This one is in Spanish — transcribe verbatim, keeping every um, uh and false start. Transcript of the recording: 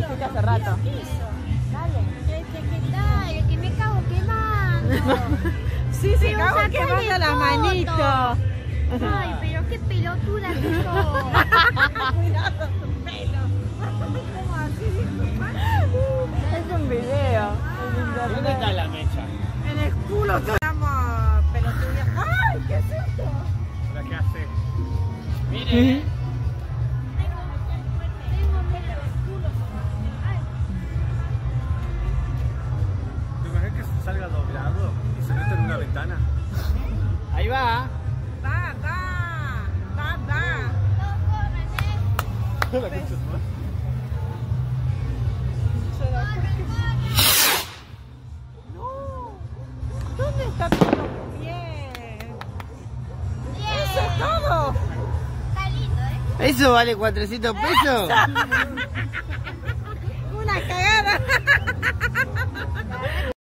dijiste hace rato. Dale. Este, ¿qué tal? Que me cago quemando. Sí, se acabó quemando la manito. Ay, pero qué pelotuda que sos. Cuidado tu pelo. ¿Cómo así? Es un video. ¿Dónde está la mecha? En el culo estamos pelotudas. ¡Ay, qué es esto! ¿Para qué hace? Mire. Tengo miedo del culo. Ay. ¿Te imaginas que salga doblado y se mete en una ventana? Ahí va. Va, va. Va, va. No corren, eh. La concha de tu madre. No. ¿Dónde está tu bien? Eso es todo. Está lindo, ¿eh? ¿Eso vale cuatrocientos pesos? Una cagada.